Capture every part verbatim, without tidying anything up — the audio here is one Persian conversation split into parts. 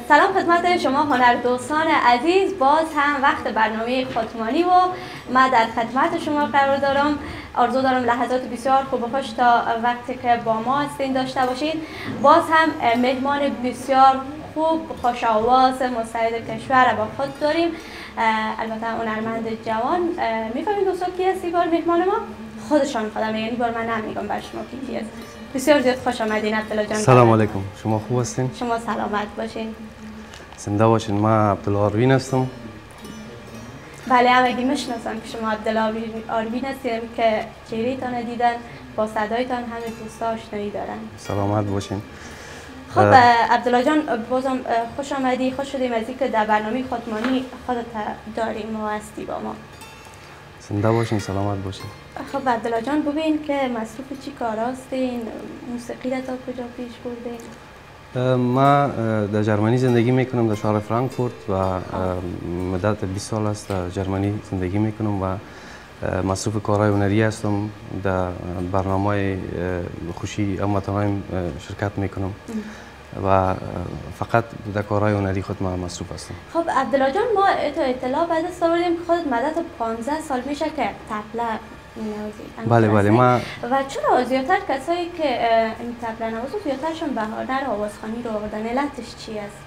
سلام خدمت شما هنردوستان عزیز. باز هم وقت برنامه خودمانی و من در خدمت شما قرار دارم. آرزو دارم لحظات بسیار خوب و خوش تا وقتی که با ما هستین داشته باشین. باز هم مهمان بسیار خوب خوش آواز مستعد کشور با خود داریم. البته هنرمند جوان. میفهمید دوستان کی هست بار مهمان ما؟ خودشان خودم یعنی بار من نمیگم بر شما کی کی است. بسیار زیاد خوش آمدین عبدالله جان. سلام علیکم. شما خوب هستین؟ شما سلامت باشین. زنده باشین. من عبدالله آروین هستم. بله همگی میشناسم که شما عبدالله آروین هستین که چهره‌تان دیدن با صدایتان همه دوستا آشنایی دارن. سلامت باشین. خب عبدالله جان بازم خوش آمدی. خوش شدیم از اینکه در برنامه خودمانی خودت داریم و هستی با ما. زنده باشین، سلامت باشین. خب عبدالله جان ببین که مصروف چی کار هستین؟ موسیقی را تا کجا پیش بردین؟ ما در جرمنی زندگی میکنم، در شهر فرانکفورت و مدت بیست سال است در جرمنی زندگی میکنم و مصروف کارهای هنری هستم. در برنامه خوشی هموطنایم شرکت میکنم و فقط در کارهای هنری خود ما مصروف هستم. خب عبدالله جان ما تو اطلاع بعد از آوردیم که خودت مدت پانزده سال میشه که طبله می‌نوازی. بله بله ما و چرا زیادتر کسایی که این طبله نوازن زیادترشون بهانه آوازخوانی رو آوردن؟ علتش چی است؟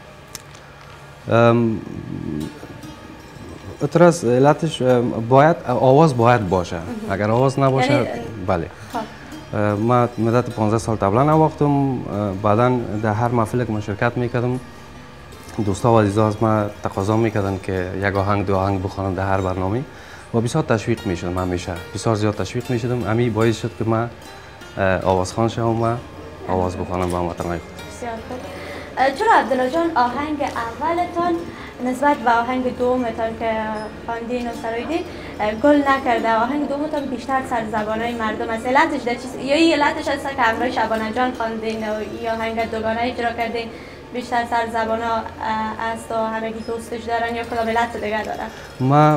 اتراس علتش باید آواز باید باشه. اگر آواز نباشه یعنی بله. ما مدت پانزده سال طبله نواختم. بعدا در هر محفلی که من شرکت میکردم دوستا و عزیزا از من تقاضا میکردن که یک آهنگ دو آهنگ بخوانم در هر برنامه و بسیار تشویق میشدم. همیشه بسیار زیاد تشویق میشدم. امی باعث شد که من آوازخوان شدم و آواز بخوانم با هموطنای خود. بسیار خوب. چرا عبدالله جان آهنگ اولتان نسبت به آهنگ دومتان که خواندین و سرایدین گل نکرده؟ آهنگ دومتان بیشتر سر زبانای مردم است. علتش در چیز یا این علتش است که همراه شبانه جان خواندین و یا آهنگ دوگانه اجرا کردین بیشتر سر زبانا است و همگی دوستش دارن یا کدام علت دیگه دارن؟ ما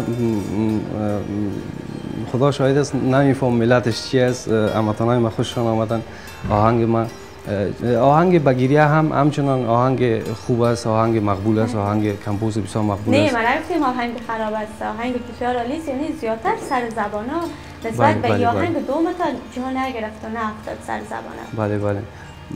خدا شاهد است نمیفهم علتش چی است. هموطنای ما خوششون آمدن آهنگ ما. آهنگ بگیریه هم همچنان آهنگ خوب است، آهنگ مقبول است، آهنگ کمپوز بسیار مقبول است. نه من نگفتم آهنگ خراب است، آهنگ بسیار عالی است. یعنی زیادتر سر زبانا نسبت به این آهنگ دومتان جا نگرفت و نافتاد سر زبانا. بله بله.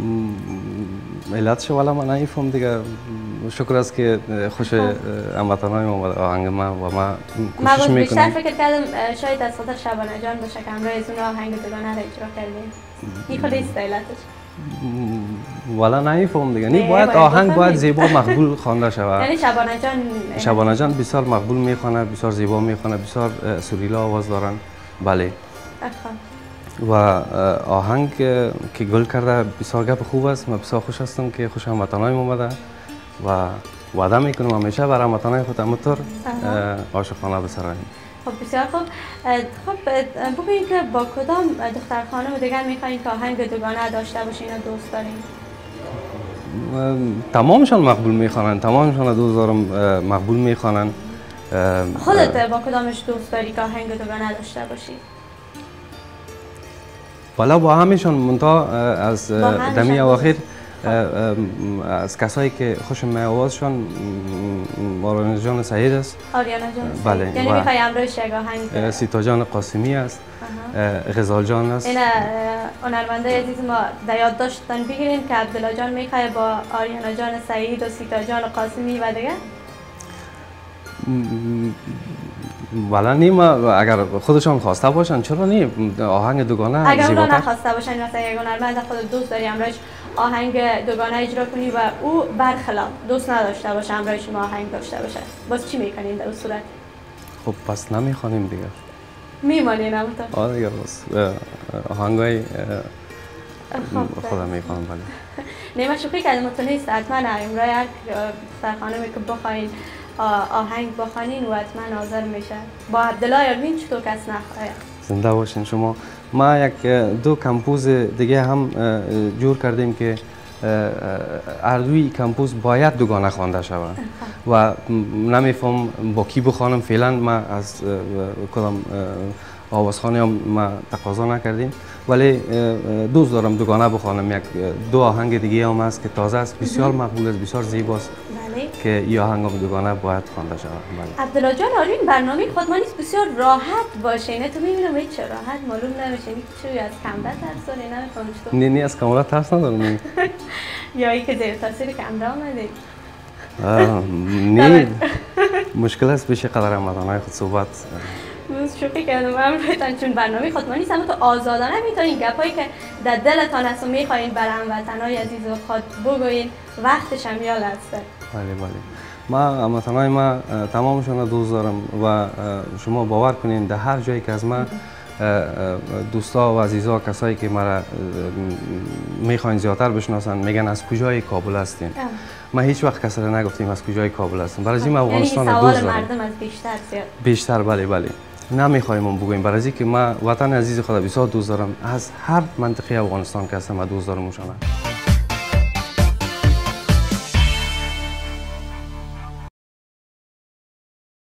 علتش والا من نمیفهم دیگه. شکر است که خوش هموطنای ما آهنگ ما و ما کوشش میکنیم. من بیشتر فکر کردم شاید از خاطر شبانه جان باشه که همراه از اون آهنگ دوگانه را اجرا کردیم. این خود است علتش. والا نمیفهم دیگه. نه باید آهنگ باید زیبا مقبول خوانده شود. یعنی شبانه جان شبانه جان بسیار مقبول میخونه، بسیار زیبا میخونه، بسیار سریلا آواز دارن. بله. و آهنگ که گل کرده بسیار گپ خوب است. من بسیار خوش هستم که خوش هموطنایم اومده و وعده میکنم همیشه برای هموطنای خود همینطور عاشقانه بسراییم. خب بسیار خوب. خب بگویید که با کدام دختر خانم دیگر میخواین که آهنگ دوگانه داشته باشین و دوست دارین؟ تمامشان مقبول میخوانن، تمامشان دوست دارم مقبول میخوانن. خودت با کدامش دوست داری که آهنگ دوگانه داشته باشی؟ والا با همیشان منتها از دمی اواخر از کسایی که خوشم می آوازشان آریانا جان سعید است. آریانا جان سعید. بله. یعنی میخوای امروز یک آهنگ؟ سیتا جان قاسمی است. غزال جان است. این هنرمنده عزیز ما در یاد داشتن بگیرین که عبدالله جان میخوای با آریانا جان سعید و سیتا جان قاسمی و دیگه؟ والا نیم اگر خودشان خواسته باشن چرا نیم آهنگ دوگانه اگر اونا نخواسته باشن مثلا یک هنرمند خود دوست داری همراهش آهنگ دوگانه اجرا کنی و او برخلاف دوست نداشته باشه همراه شما آهنگ داشته باشه باز چی میکنین در اون صورت؟ خب پس نمیخوانیم دیگه. میمانین همونطور؟ آره دیگه بس آهنگای خودم میخوانم. بله. نه من شوخی کردم متونیست حتما همراه هر سرخانمی که بخواین آهنگ بخوانین و حتما حاضر میشه. با عبدالله آروین چطور کس نخواهد؟ زنده باشین شما. ما یک دو کمپوز دیگه هم جور کردیم که هر دوی کمپوز باید دوگانه خوانده شود و نمیفهم با کی بخوانم. فعلا ما از کدام آوازخوانی هم ما تقاضا نکردیم، ولی دوست دارم دوگانه بخوانم. یک دو آهنگ دیگه هم هست که تازه است، بسیار مقبول است، بسیار زیباست که این آهنگ هم دوگانه باید خوانده شود. عبدالله جان، آره این برنامه خودمانی بسیار راحت باشه، نه تو میبینم این چه راحت معلوم نمیشه چی از کامرا ترس داری، نمیفهمم چطور. نه نه از کامرا ترس ندارم. یا ای که زیر تاثیر کامرا اومدی. نه مشکل است بشه قدر رمضان خود صحبت. من شوخی کردم امروز، چون برنامه خودمانی است، اما تو آزادانه میتونین گپایی که در دلتان هست و میخواین بر هموطنای عزیز و خود بگوین، وقتش هم یال هست. بله بله. ما هموطنای ما تمامشون دوست دارم و شما باور کنین در هر جایی که از ما دوستا و عزیزا، کسایی که مرا میخواین زیادتر بشناسن، میگن از کجای کابل هستین. ما هیچ وقت کسی را نگفتیم از کجای کابل هستیم. برای این ما افغانستان را دوست دارم. مردم از بیشتر زیاد. بیشتر بله بله. نمیخوایم اون بگویم، برای اینکه ما وطن عزیز خدا بسیار دوست دارم. از هر منطقه افغانستان که هستم دوست دارم.